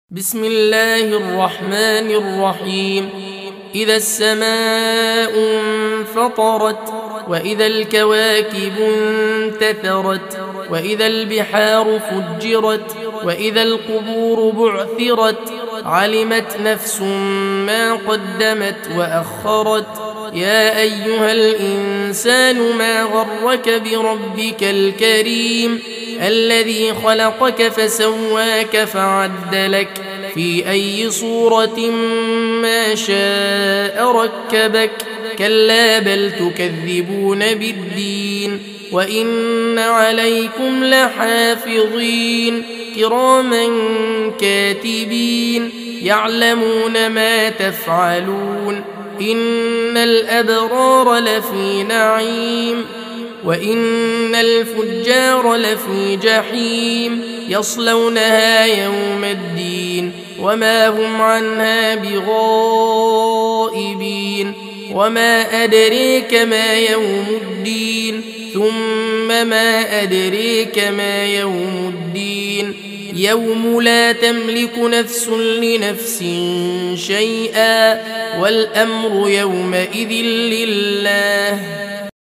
بسم الله الرحمن الرحيم. إذا السماء انفطرت وإذا الكواكب انتثرت وإذا البحار فجرت وإذا القبور بعثرت علمت نفس ما قدمت وأخرت. يا أيها الإنسان ما غرك بربك الكريم الذي خلقك فسواك فعدلك في أي صورة ما شاء ركبك. كلا بل تكذبون بالدين وإن عليكم لحافظين كراما كاتبين يعلمون ما تفعلون. إن الأبرار لفي نعيم وإن الفجار لفي جحيم يصلونها يوم الدين وما هم عنها بغائبين. وما أدريك ما يوم الدين ثم ما أدريك ما يوم الدين يوم لا تملك نفس لنفس شيئا والأمر يومئذ لله.